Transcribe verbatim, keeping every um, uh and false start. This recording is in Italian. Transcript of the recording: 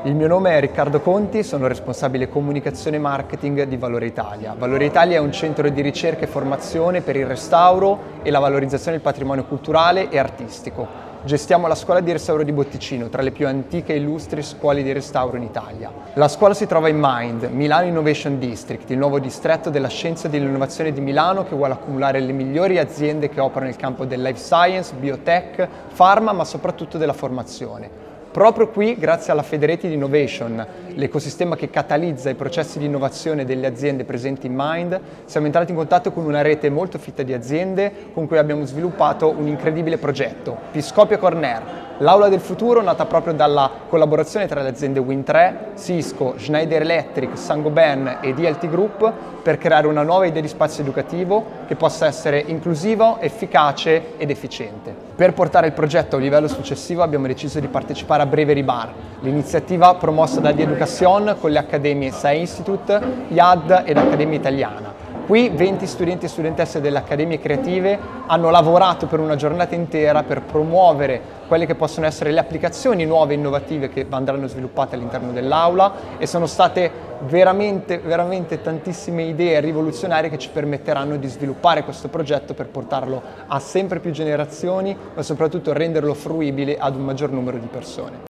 Il mio nome è Riccardo Conti, sono responsabile comunicazione e marketing di Valore Italia. Valore Italia è un centro di ricerca e formazione per il restauro e la valorizzazione del patrimonio culturale e artistico. Gestiamo la scuola di restauro di Botticino, tra le più antiche e illustri scuole di restauro in Italia. La scuola si trova in Mind, Milano Innovation District, il nuovo distretto della scienza e dell'innovazione di Milano che vuole accumulare le migliori aziende che operano nel campo del life science, biotech, pharma, ma soprattutto della formazione. Proprio qui, grazie alla Federated Innovation, l'ecosistema che catalizza i processi di innovazione delle aziende presenti in Mind, siamo entrati in contatto con una rete molto fitta di aziende con cui abbiamo sviluppato un incredibile progetto, Piscopia Corner, l'aula del futuro nata proprio dalla collaborazione tra le aziende Wind tre, Cisco, Schneider Electric, Saint-Gobain e D L T Group per creare una nuova idea di spazio educativo che possa essere inclusivo, efficace ed efficiente. Per portare il progetto a un livello successivo abbiamo deciso di partecipare a Bravery Bar, l'iniziativa promossa da Education con le accademie S A E Institute, I A D ed Accademia Italiana. Qui venti studenti e studentesse delle accademie creative hanno lavorato per una giornata intera per promuovere quelle che possono essere le applicazioni nuove e innovative che andranno sviluppate all'interno dell'aula e sono state veramente, veramente tantissime idee rivoluzionarie che ci permetteranno di sviluppare questo progetto per portarlo a sempre più generazioni, ma soprattutto renderlo fruibile ad un maggior numero di persone.